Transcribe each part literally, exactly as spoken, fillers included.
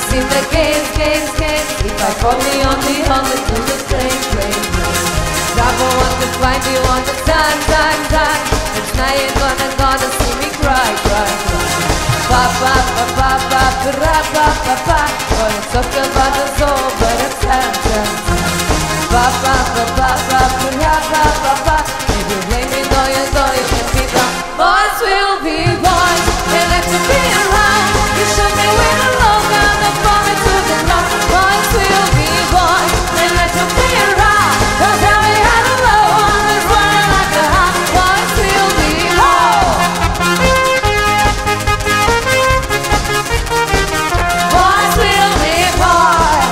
in the games, games, games. If I fall me on the helmet to the train, train, train. Bravo want to find you on the time, time, time. It's now you're gonna, gonna see me cry, cry, cry. Pa, pa, pa, pa, pa, pa, pa, pa, pa. Well, it's up about the soul, but it's time, time, time. Pa, pa, pa, pa, pa, pa, pa, pa, pa. If you blame me, though you know you can be gone. Boys will be boys, they like to be around. You should be with a love and the vomit to the ground. Boys will be boys, they like to be around. Don't tell me how to love one that's running like a hound. Boys will be boys. Boys will be boys.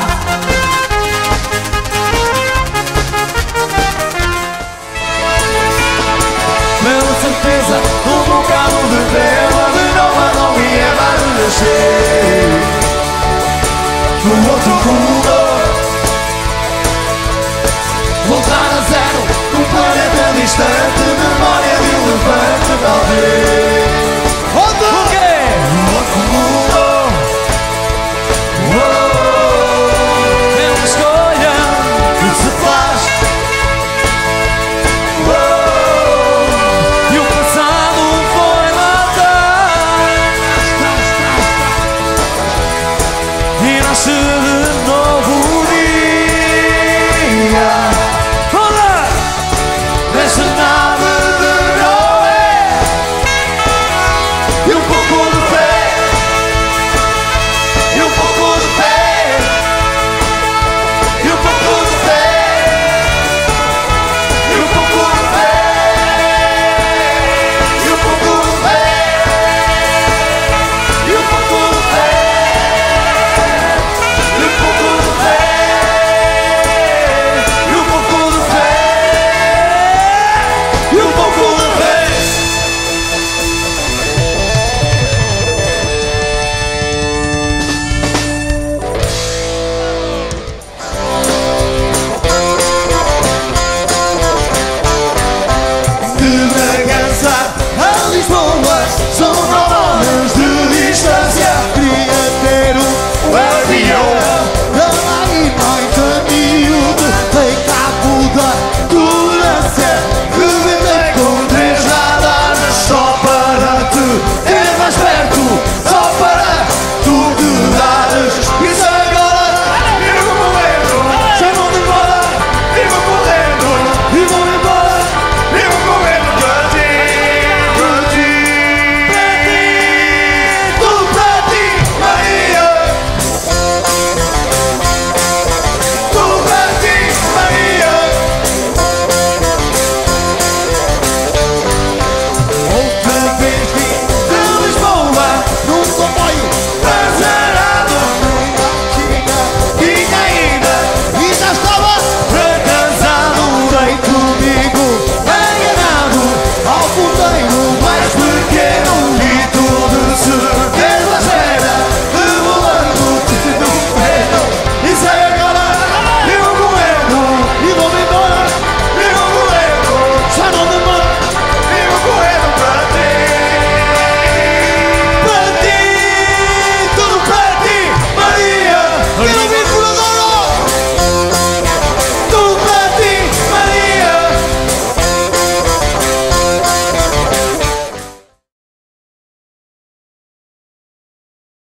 Mesmo certeza, um bocado de vela de nova não ia barulho cheio. No outro corredor, voltar a zero, um planeta distante, memória de elefante, talvez.